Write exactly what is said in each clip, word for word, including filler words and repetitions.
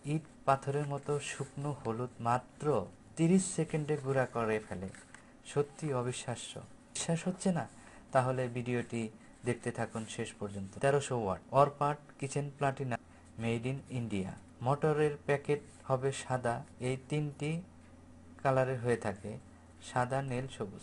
ইট পাথরের মতো শুকনো হলুদ মাত্র তিরিশ সেকেন্ডে গুঁড়া করে ফেলে। সত্যি অবিশ্বাস্য। বিশ্বাস হচ্ছে না? তাহলে ভিডিওটি দেখতে থাকুন শেষ পর্যন্ত। তেরোশো watt Orpat kitchen Platina, made in India. মোটরের প্যাকেট হবে সাদা। এই তিনটি কালারের হয়ে থাকে, সাদা, নীল, সবুজ।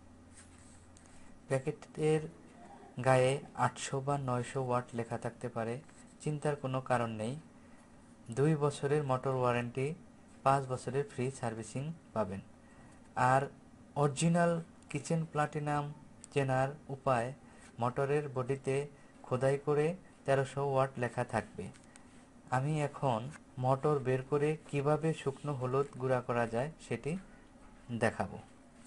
প্যাকেটের গায়ে আটশো বা নয়শো ওয়াট লেখা থাকতে পারে। চিন্তার কোনো কারণ নেই। দুই বছরের মোটর ওয়ারেন্টি, পাঁচ বছরের ফ্রি সার্ভিসিং পাবেন। আর অরিজিনাল কিচেন প্লাটিনাম চেনার উপায়, মোটরের বডিতে খোদাই করে তেরোশো ওয়াট লেখা থাকবে। আমি এখন মোটর বের করে কিভাবে শুকনো হলুদ গুঁড়া করা যায় সেটি দেখাবো।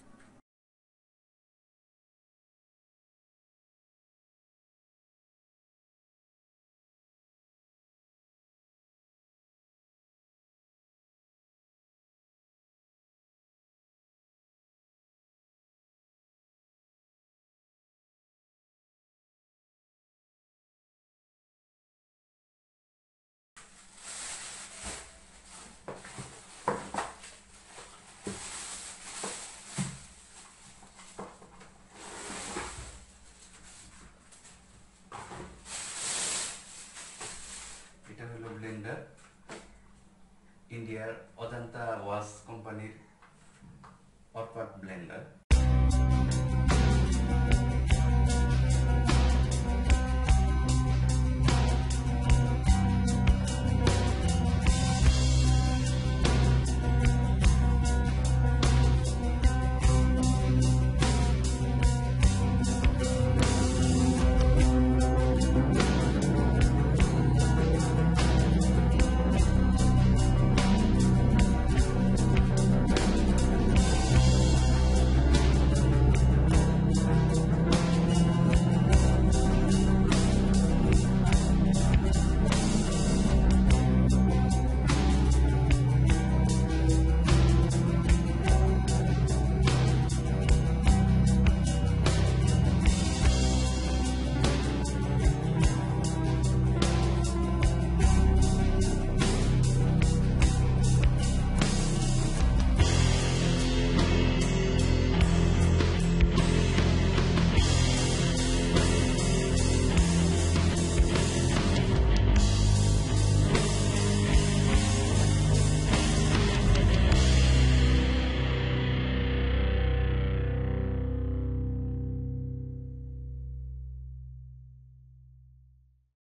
এটা হলো ব্লেন্ডার, ইন্ডিয়ার অজন্তা ওয়াশ কোম্পানির অরপাট ব্লেন্ডার।